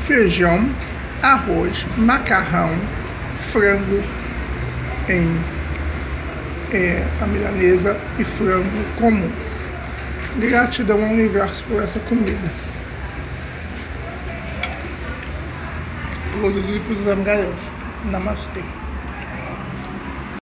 feijão, arroz, macarrão, frango em a milanesa e frango comum. Gratidão ao universo por essa comida. Produzido por Zangares. Namastê.